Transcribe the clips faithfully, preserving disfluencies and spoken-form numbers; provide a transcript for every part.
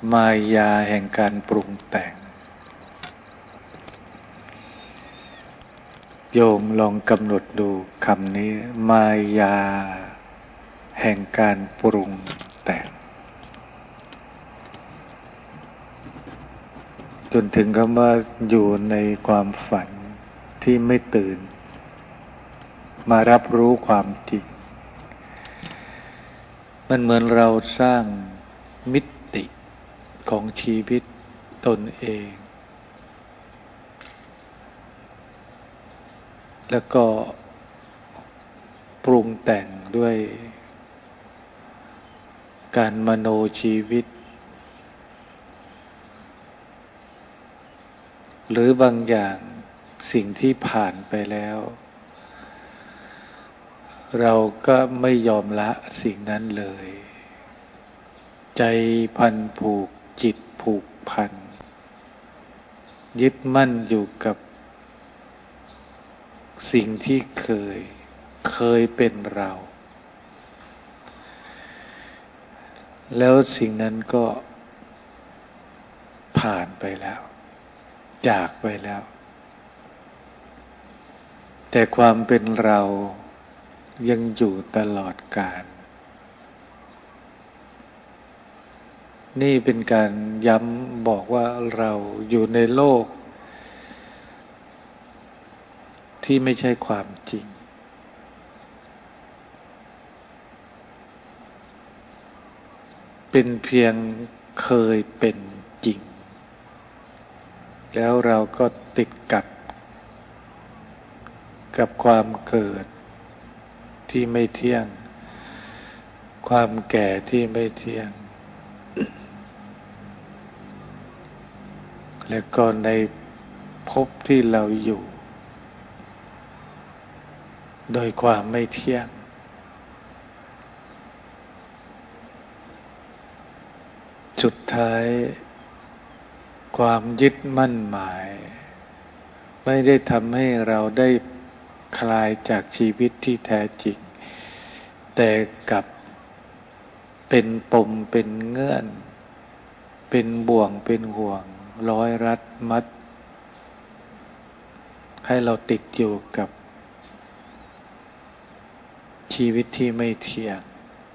มายาแห่งการปรุงแต่งโยมลองกำหนดดูคำนี้มายาแห่งการปรุงแต่งจนถึงคำว่าอยู่ในความฝันที่ไม่ตื่นมารับรู้ความจริงมันเหมือนเราสร้างมิติของชีวิตตนเองแล้วก็ปรุงแต่งด้วยการมโนชีวิตหรือบางอย่างสิ่งที่ผ่านไปแล้วเราก็ไม่ยอมละสิ่งนั้นเลยใจพันผูกจิตผูกพันยึดมั่นอยู่กับสิ่งที่เคยเคยเป็นเราแล้วสิ่งนั้นก็ผ่านไปแล้วจากไปแล้วแต่ความเป็นเรายังอยู่ตลอดกาลนี่เป็นการย้ำบอกว่าเราอยู่ในโลกที่ไม่ใช่ความจริงเป็นเพียงเคยเป็นจริงแล้วเราก็ติดกับกับความเกิดที่ไม่เที่ยงความแก่ที่ไม่เที่ยงและก็ในภพที่เราอยู่โดยความไม่เที่ยงสุดท้ายความยึดมั่นหมายไม่ได้ทำให้เราได้คลายจากชีวิตที่แท้จริงแต่กลับเป็นปมเป็นเงื่อนเป็นบ่วงเป็นห่วงร้อยรัดมัดให้เราติดอยู่กับชีวิตที่ไม่เที่ยง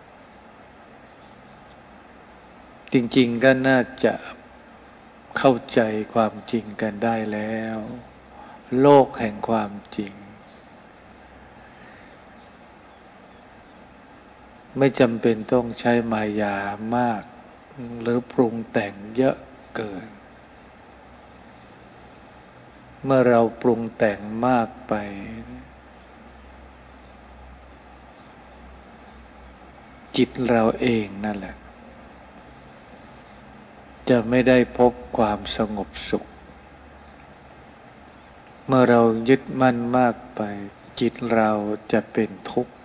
จริงๆก็น่าจะเข้าใจความจริงกันได้แล้วโลกแห่งความจริงไม่จำเป็นต้องใช้มายามากหรือปรุงแต่งเยอะเกินเมื่อเราปรุงแต่งมากไปจิตเราเองนั่นแหละจะไม่ได้พบความสงบสุขเมื่อเรายึดมั่นมากไปจิตเราจะเป็นทุกข์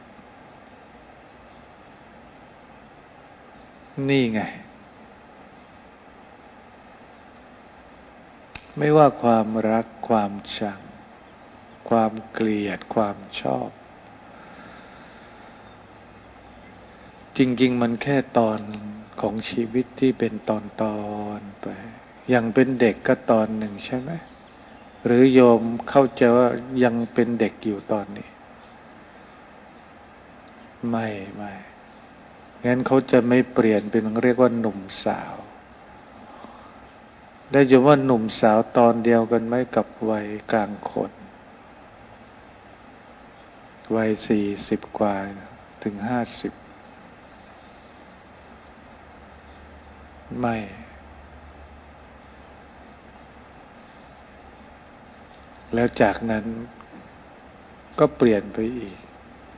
นี่ไงไม่ว่าความรักความชังความเกลียดความชอบจริงๆมันแค่ตอนของชีวิตที่เป็นตอนๆไปยังเป็นเด็กก็ตอนหนึ่งใช่ไหมหรือโยมเข้าใจว่ายังเป็นเด็กอยู่ตอนนี้ไม่ไม่งั้นเขาจะไม่เปลี่ยนเป็นเรียกว่าหนุ่มสาวได้ยินว่าหนุ่มสาวตอนเดียวกันไหมกับวัยกลางคนวัยสี่สิบกว่าถึงห้าสิบไม่แล้วจากนั้นก็เปลี่ยนไปอีก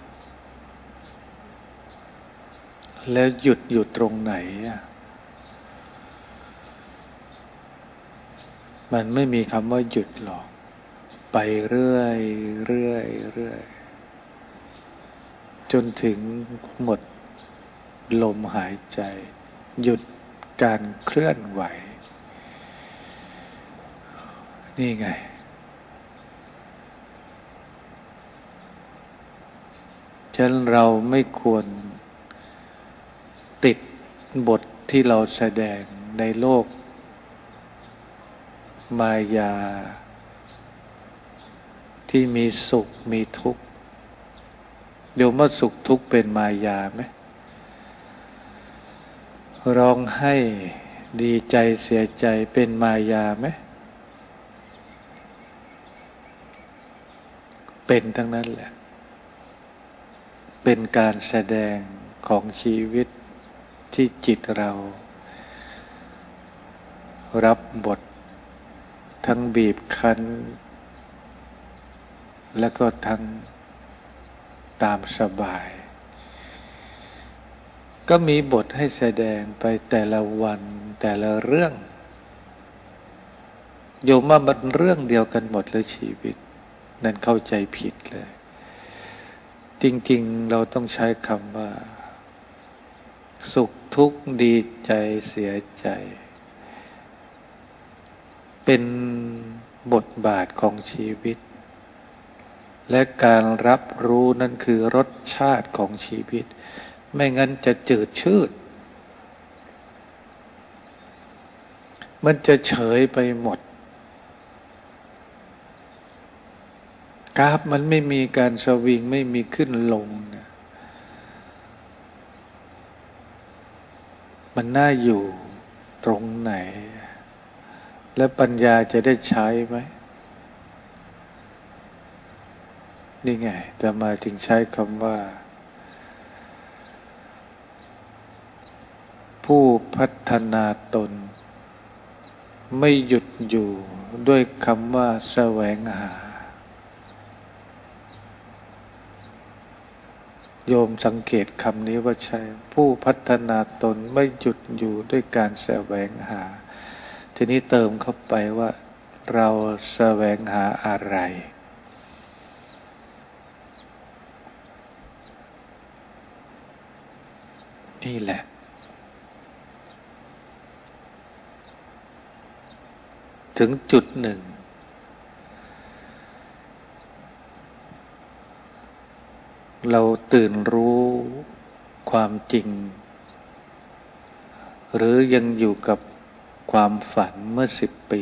แล้วหยุดอยู่ตรงไหนอ่ะมันไม่มีคำว่าหยุดหรอกไปเรื่อยเรื่อยเรื่อยจนถึงหมดลมหายใจหยุดการเคลื่อนไหวนี่ไงฉะนั้นเราไม่ควรติดบทที่เราแสดงในโลกมายาที่มีสุขมีทุกข์โยมว่าสุขทุกข์เป็นมายาไหมร้องไห้ดีใจเสียใจเป็นมายาไหมเป็นทั้งนั้นแหละเป็นการแสดงของชีวิตที่จิตเรารับบททั้งบีบคั้นและก็ทั้งตามสบายก็มีบทให้แสดงไปแต่ละวันแต่ละเรื่องโยมว่ามันเรื่องเดียวกันหมดเลยชีวิตนั่นเข้าใจผิดเลยจริงๆเราต้องใช้คำว่าสุขทุกข์ดีใจเสียใจเป็นบทบาทของชีวิตและการรับรู้นั่นคือรสชาติของชีวิตไม่งั้นจะจืดชืดมันจะเฉยไปหมดกราฟมันไม่มีการสวิงไม่มีขึ้นลงนะมันน่าอยู่ตรงไหนและปัญญาจะได้ใช้ไหมนี่ไงแต่มาถึงใช้คำว่าผู้พัฒนาตนไม่หยุดอยู่ด้วยคำว่าแสวงหาโยมสังเกตคำนี้ว่าใช่ผู้พัฒนาตนไม่หยุดอยู่ด้วยการแสวงหาทีนี้เติมเข้าไปว่าเราแสวงหาอะไรนี่แหละถึงจุดหนึ่งเราตื่นรู้ความจริงหรือยังอยู่กับความฝันเมื่อสิบปี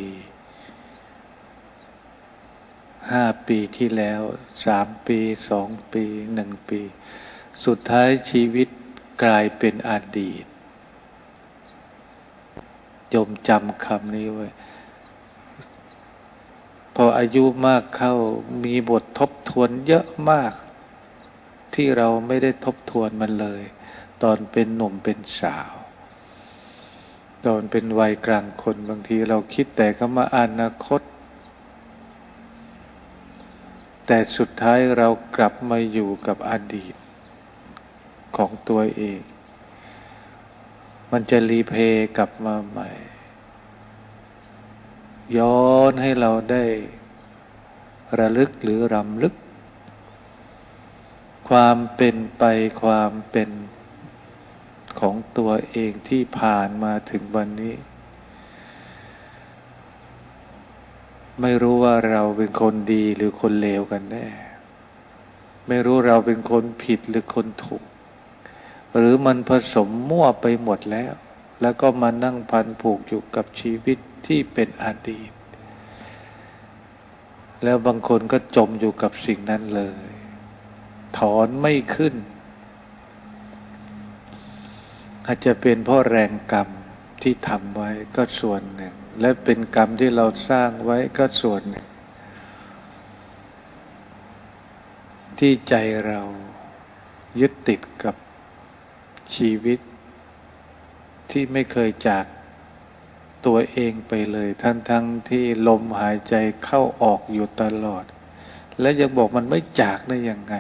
ห้าปีที่แล้วสามปีสองปีหนึ่งปีสุดท้ายชีวิตกลายเป็นอดีตโยมจำคำนี้ไว้พออายุมากเข้ามีบททบทวนเยอะมากที่เราไม่ได้ทบทวนมันเลยตอนเป็นหนุ่มเป็นสาวตอนเป็นวัยกลางคนบางทีเราคิดแต่คำว่าอนาคตแต่สุดท้ายเรากลับมาอยู่กับอดีตของตัวเองมันจะรีเพย์กลับมาใหม่ย้อนให้เราได้ระลึกหรือรำลึกความเป็นไปความเป็นของตัวเองที่ผ่านมาถึงวันนี้ไม่รู้ว่าเราเป็นคนดีหรือคนเลวกันแน่ไม่รู้เราเป็นคนผิดหรือคนถูกหรือมันผสมมั่วไปหมดแล้วแล้วก็มานั่งพันผูกอยู่กับชีวิตที่เป็นอดีตแล้วบางคนก็จมอยู่กับสิ่งนั้นเลยถอนไม่ขึ้นอาจจะเป็นเพราะแรงกรรมที่ทำไว้ก็ส่วนหนึ่งและเป็นกรรมที่เราสร้างไว้ก็ส่วนหนึ่งที่ใจเรายึดติดกับชีวิตที่ไม่เคยจากตัวเองไปเลยทั้งๆที่ลมหายใจเข้าออกอยู่ตลอดและยังบอกมันไม่จากได้ยังไง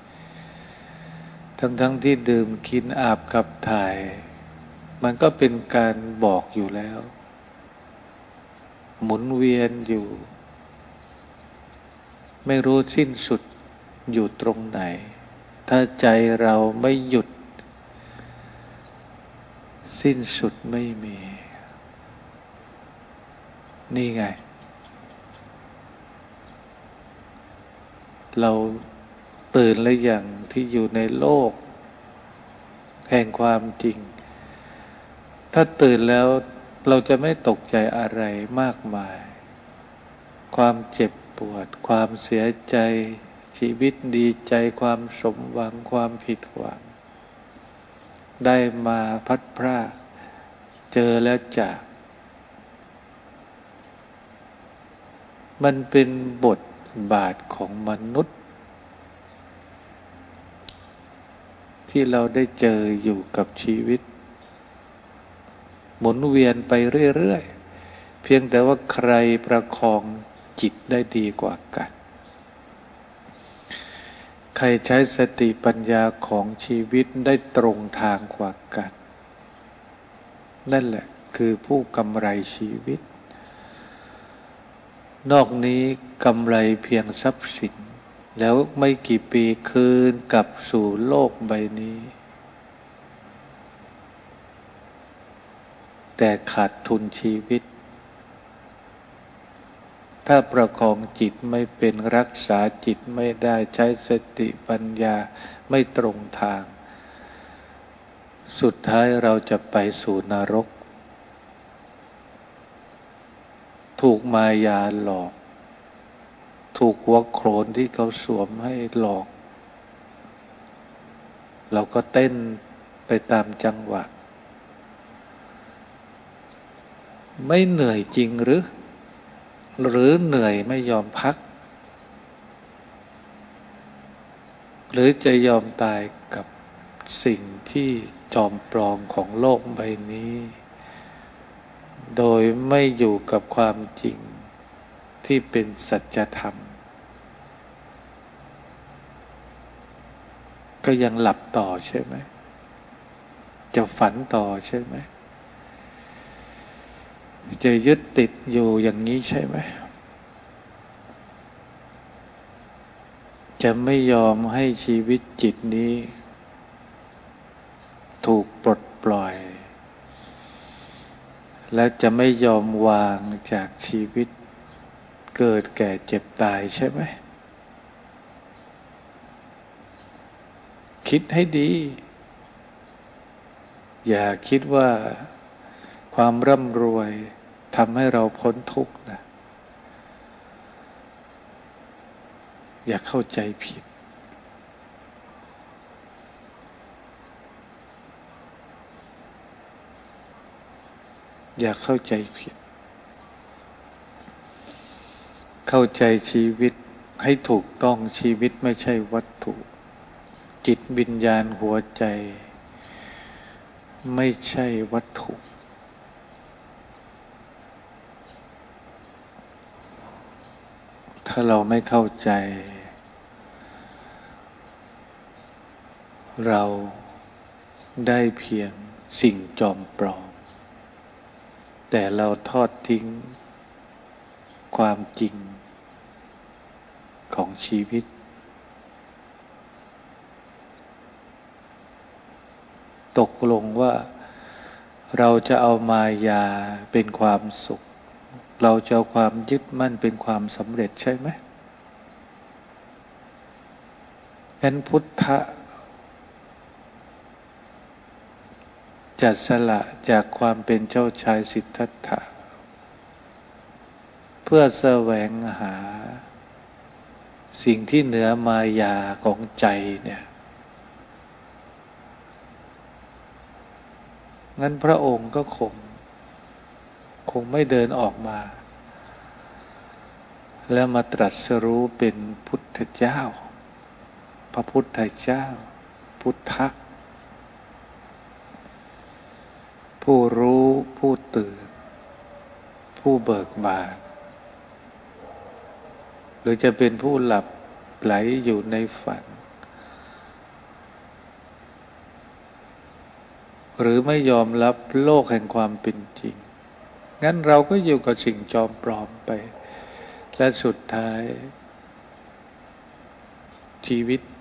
ทั้งๆที่ดื่มกินอาบขับถ่ายมันก็เป็นการบอกอยู่แล้วหมุนเวียนอยู่ไม่รู้สิ้นสุดอยู่ตรงไหนถ้าใจเราไม่หยุดสิ้นสุดไม่มีนี่ไงเราตื่นแล้วอย่างที่อยู่ในโลกแห่งความจริงถ้าตื่นแล้วเราจะไม่ตกใจอะไรมากมายความเจ็บปวดความเสียใจชีวิตดีใจความสมหวังความผิดหวังได้มาพัดพรากเจอแล้วจากมันเป็นบทบาทของมนุษย์ที่เราได้เจออยู่กับชีวิตหมุนเวียนไปเรื่อยๆเพียงแต่ว่าใครประคองจิตได้ดีกว่ากันใครใช้สติปัญญาของชีวิตได้ตรงทางกว่ากันนั่นแหละคือผู้กำไรชีวิตนอกนี้กำไรเพียงทรัพย์สินแล้วไม่กี่ปีคืนกลับสู่โลกใบนี้แต่ขาดทุนชีวิตถ้าประคองจิตไม่เป็นรักษาจิตไม่ได้ใช้สติปัญญาไม่ตรงทางสุดท้ายเราจะไปสู่นรกถูกมายาหลอกถูกหัวโขนที่เขาสวมให้หลอกเราก็เต้นไปตามจังหวะไม่เหนื่อยจริงหรือหรือเหนื่อยไม่ยอมพักหรือจะยอมตายกับสิ่งที่จอมปลอมของโลกใบนี้โดยไม่อยู่กับความจริงที่เป็นสัจธรรมก็ยังหลับต่อใช่ไหมจะฝันต่อใช่ไหมจะยึดติดอยู่อย่างนี้ใช่ไหมจะไม่ยอมให้ชีวิตจิตนี้ถูกปลดปล่อยและจะไม่ยอมวางจากชีวิตเกิดแก่เจ็บตายใช่ไหมคิดให้ดีอย่าคิดว่าความร่ำรวยทำให้เราพ้นทุกข์นะอย่าเข้าใจผิดอย่าเข้าใจผิดเข้าใจชีวิตให้ถูกต้องชีวิตไม่ใช่วัตถุจิตวิญญาณหัวใจไม่ใช่วัตถุถ้าเราไม่เข้าใจเราได้เพียงสิ่งจอมปลอมแต่เราทอดทิ้งความจริงของชีวิตตกลงว่าเราจะเอามายาเป็นความสุขเราจะเอาความยึดมั่นเป็นความสำเร็จใช่ไหมงั้นพุทธะจะสละจากความเป็นเจ้าชายสิทธัตถะเพื่อแสวงหาสิ่งที่เหนือมายาของใจเนี่ยงั้นพระองค์ก็คงคงไม่เดินออกมาแล้วมาตรัสรู้เป็นพุทธเจ้าพระพุทธเจ้าพุทธะผู้รู้ผู้ตื่นผู้เบิกบานหรือจะเป็นผู้หลับไหลอยู่ในฝันหรือไม่ยอมรับโลกแห่งความเป็นจริงงั้นเราก็อยู่กับสิ่งจอมปลอมไปและสุดท้ายชีวิต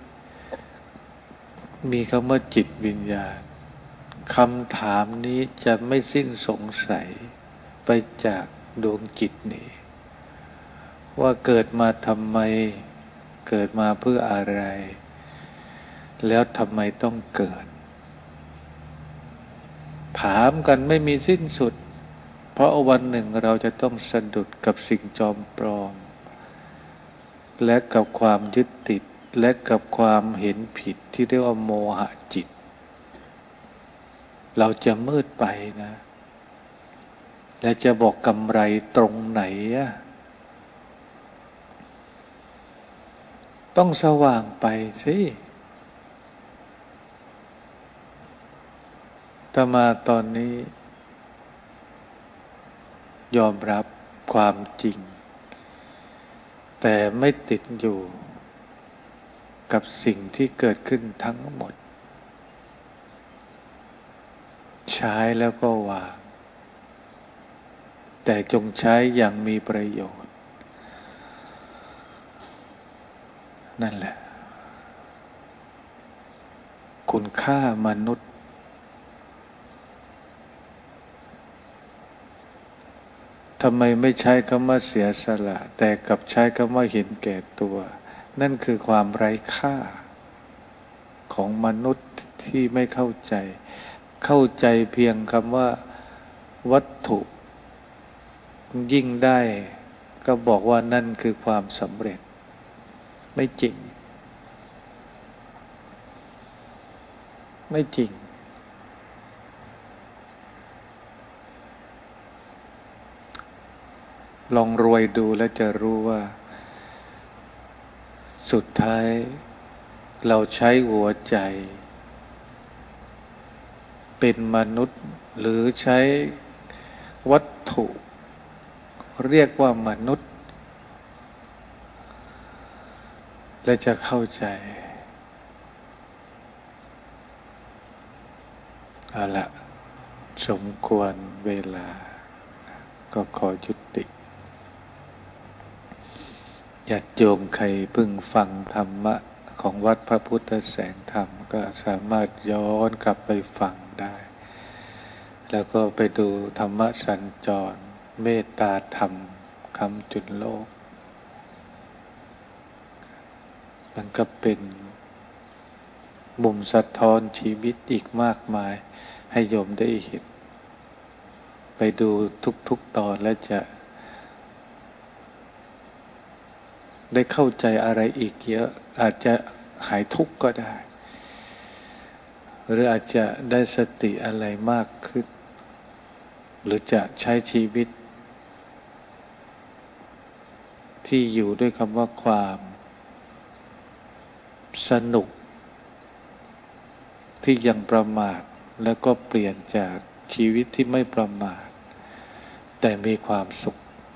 มีคำว่าจิตวิญญาณคำถามนี้จะไม่สิ้นสงสัยไปจากดวงจิตนี้ว่าเกิดมาทำไมเกิดมาเพื่ออะไรแล้วทำไมต้องเกิดถามกันไม่มีสิ้นสุดเพราะวันหนึ่งเราจะต้องสะดุดกับสิ่งจอมปลอมและกับความยึดติดและกับความเห็นผิดที่เรียกว่าโมหะจิตเราจะมืดไปนะและจะบอกกำไรตรงไหนอะต้องสว่างไปสิแต่มาตอนนี้ยอมรับความจริงแต่ไม่ติดอยู่กับสิ่งที่เกิดขึ้นทั้งหมดใช้แล้วก็วางแต่จงใช้อย่างมีประโยชน์นั่นแหละคุณค่ามนุษย์ทำไมไม่ใช้คำว่าเสียสละแต่กลับใช้คำว่าเห็นแก่ตัวนั่นคือความไร้ค่าของมนุษย์ที่ไม่เข้าใจเข้าใจเพียงคำว่าวัตถุยิ่งได้ก็บอกว่านั่นคือความสำเร็จไม่จริงไม่จริงลองรวยดูแล้วจะรู้ว่าสุดท้ายเราใช้หัวใจเป็นมนุษย์หรือใช้วัตถุเรียกว่ามนุษย์และจะเข้าใจเอาละสมควรเวลาก็ขอยุติญาติโยมใครเพิ่งฟังธรรมะของวัดพระพุทธแสงธรรมก็สามารถย้อนกลับไปฟังได้แล้วก็ไปดูธรรมะสัญจรเมตตาธรรมคำจุนโลกมันก็เป็นมุมสะท้อนชีวิตอีกมากมายให้โยมได้เห็นไปดูทุกๆตอนแล้วจะได้เข้าใจอะไรอีกเยอะอาจจะหายทุกข์ก็ได้หรืออาจจะได้สติอะไรมากขึ้นหรือจะใช้ชีวิตที่อยู่ด้วยคำว่าความสนุกที่ยังประมาทแล้วก็เปลี่ยนจากชีวิตที่ไม่ประมาทแต่มีความสุข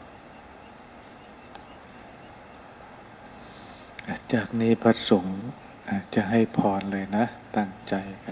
จากนี้พระสงฆ์จะให้พรเลยนะตั้งใจกัน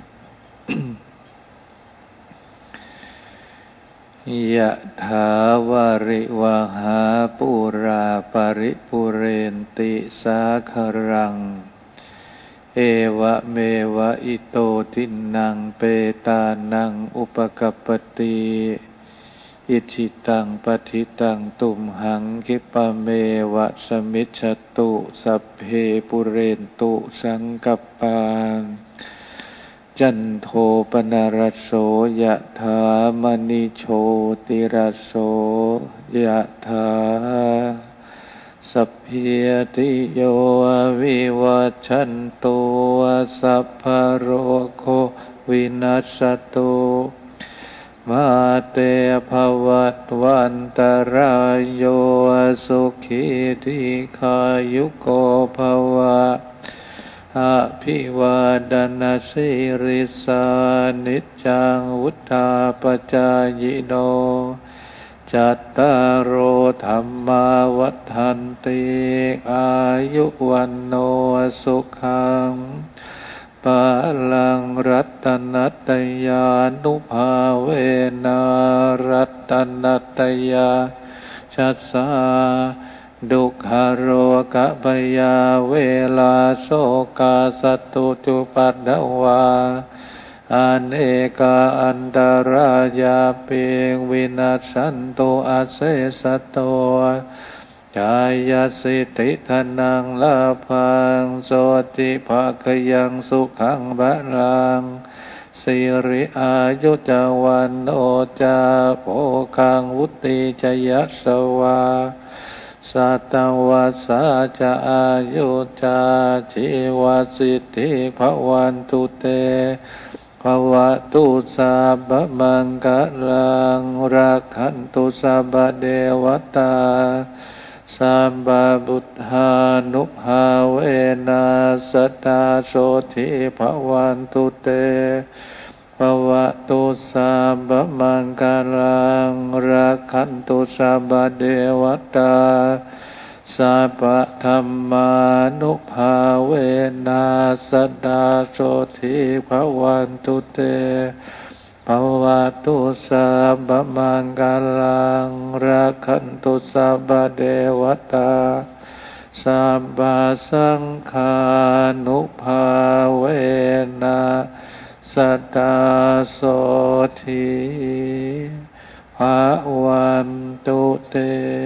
ยะถาวาริวหาปุราปริปุเรนติสาครังเอวะเมวะอิโตทินังเปตานังอุปกัปปติอิจิตังปฏิตังตุมหังคิปะเมวะสมิจฉตุสัพเพปุเรนตุสังกัปปาจันโทปนารโสยะถามณิโชติรโสยะถาสัพพิติโยวิวัชชันตุสัพพะโรโควินัสสตุมาเตภวัตวันตรายโยสุขีทีขายุโกภวะอภิวาดนาสิริสานิจจังวุฒาปจายโนจัตตารโอธรรมาวัฏันติอายุวันโนสุขังปะลังรัตนัตยานุภาเวนะรัตนัตยาชัสสาดุขโรกะปยาเวลาโสกาสตุจุปัฏฐวาอเนกาอันตรายาเปงวินาสันโตอาเสสโตจายาสิติธนังลาพังโสติภะกยังสุขังบะลังสิริอายุจาวันโอจาโภคังวุติจยัสสวาสัตวัสสะจะอายุจาชีวสิทธิภวันตุเตภวตุสัพพมังคลังรักขันตุสัพพเทวตาสัมปบุทธานุภาเวนัสตตาโสทิภวันตุเตภวตุสัพพมังคลังรักขันตุสัพพเทวตาสัพพธัมมานุภาเวนัสตตาโสทิภวันตุเตภวตุสัพพมังคลังรักขันตุสัพพเทวตาสัพพสังฆานุภาเวนัสตตาโสทิภวันตุเต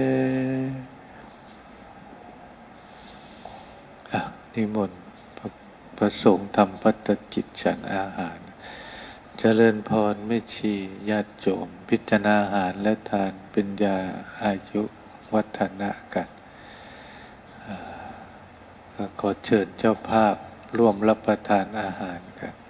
อ่ะนิมนต์พระพระสงฆ์ทำภัตตกิจฉันอาหารเจริญพรไม่ชีญาติโยมพิจารณาอาหารและทานเป็นยาอายุวัฒนะกันขอเชิญเจ้าภาพร่วมรับประทานอาหารกัน